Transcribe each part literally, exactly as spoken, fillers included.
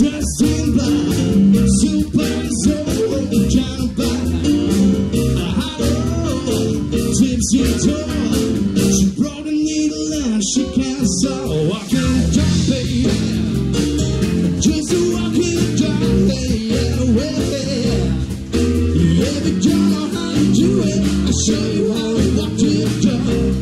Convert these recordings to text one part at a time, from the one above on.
dressed in black, super soul, kind of black. A hollow, tipsy door. She brought a needle and she can't stop walking down, baby. Just walking down, yeah, way. Yeah, but you know how to do it. I'll show you how to walk to the door.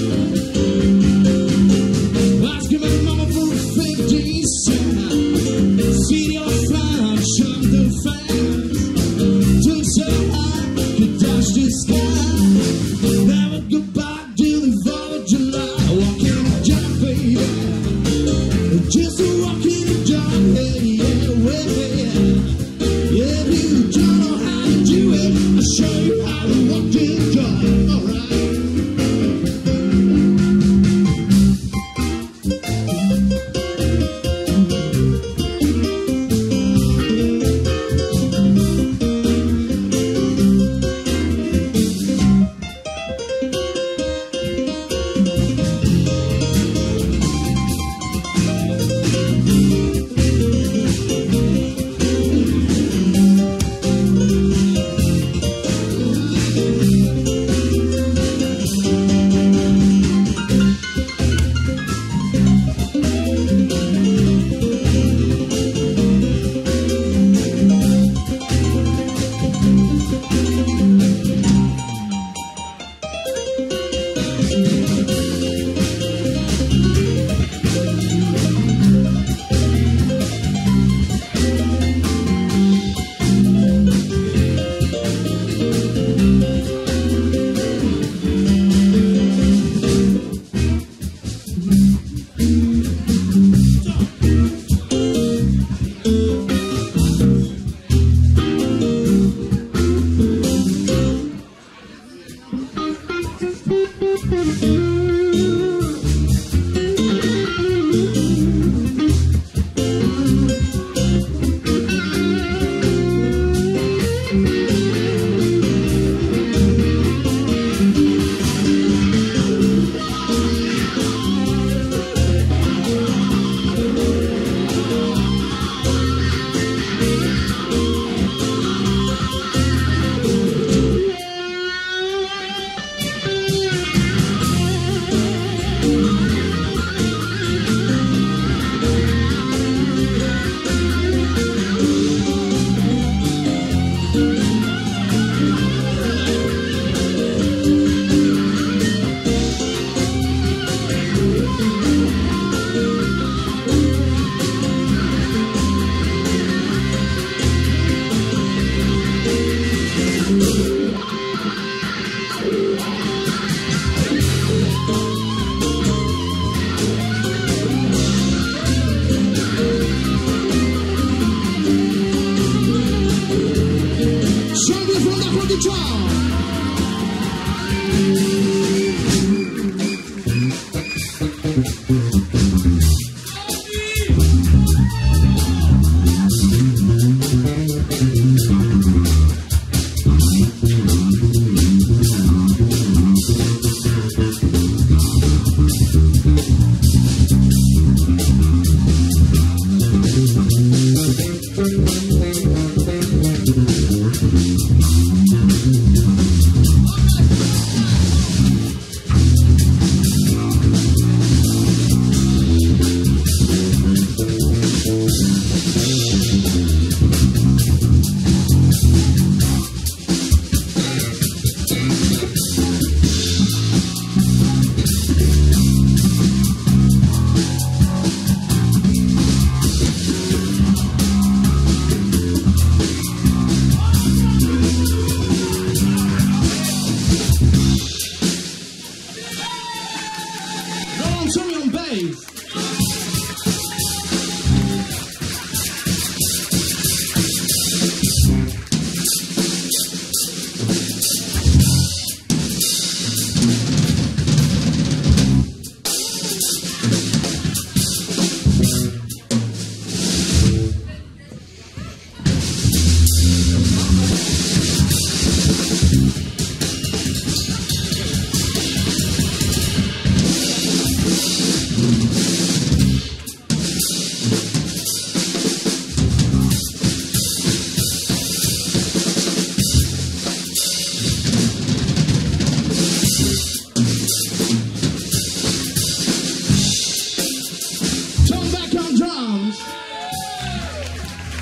Asking my mama for a fifty cent.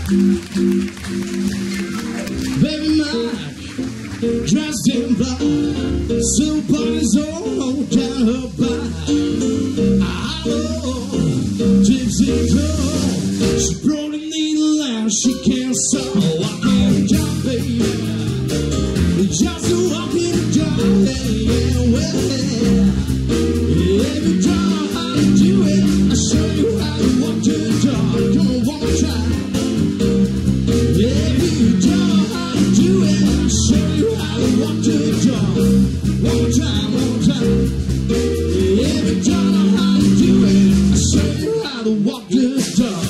Baby Mike, dressed in black, silk on his own down her back. Oh, gypsy girl, she brought a needle and she can't sew. Walking down, baby, just a walking down, yeah, well, every time how to do it, I'll show you how to walk the dog. Come on, one more time. If you don't know how to do it, I'll show you how to walk the dog. One more time, one more time. If you don't know how to do it, I'll show you how to walk the dog.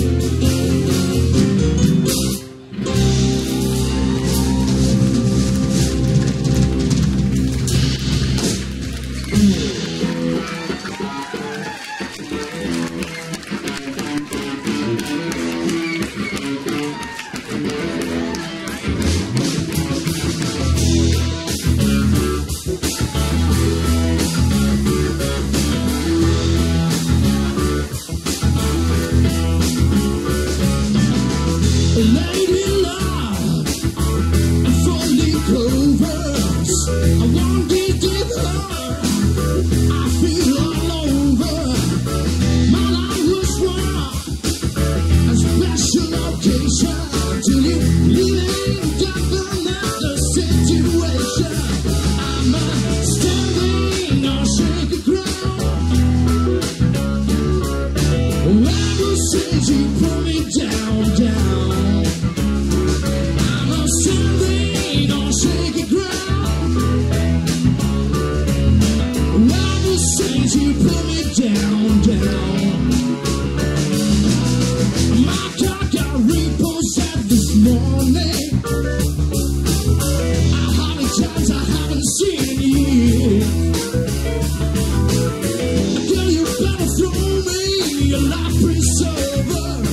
Lady love, four-leaf clovers, I want to give her, I feel all over. My life was wrong, a special occasion, till you leaving got another situation. I'm a standing on shaky ground. Ever since you put me down, down. You put me down, down. My car got repossessed this morning. How many times I haven't seen you? Girl, you better throw me your life preserver.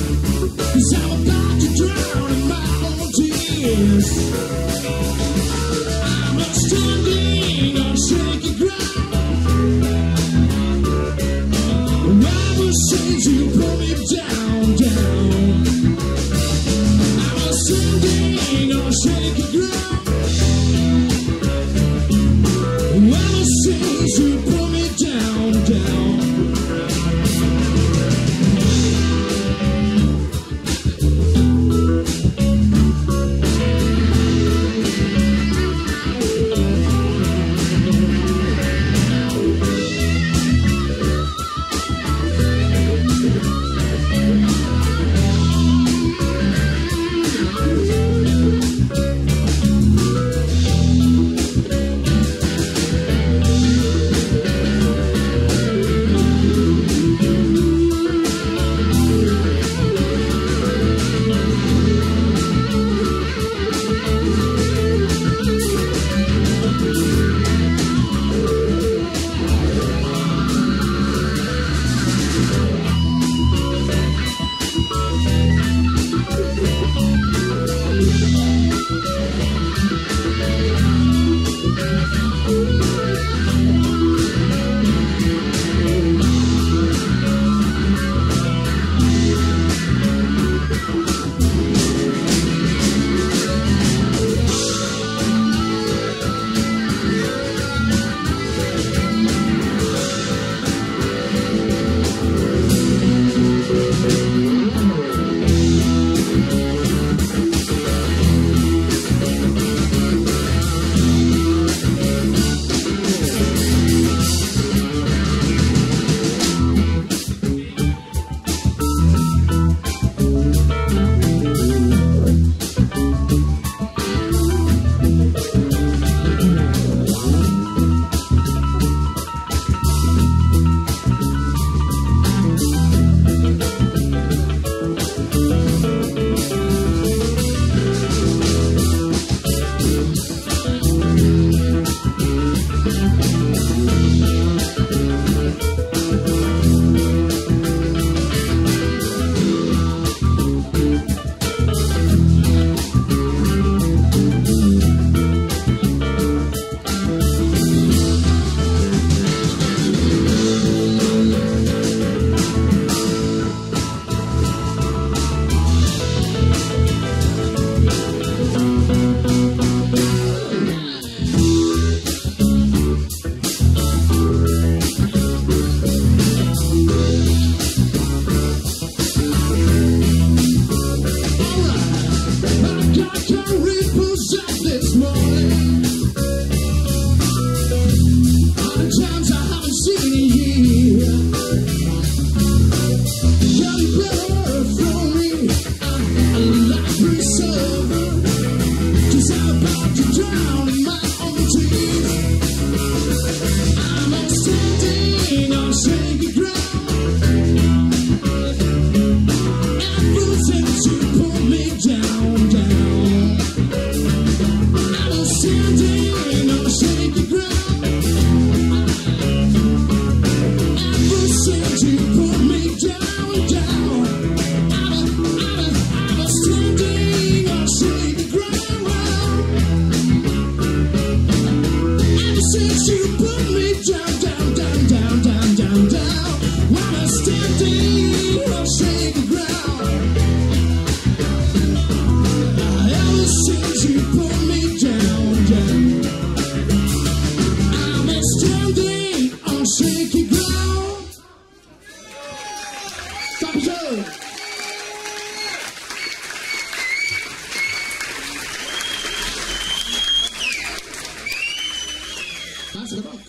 to the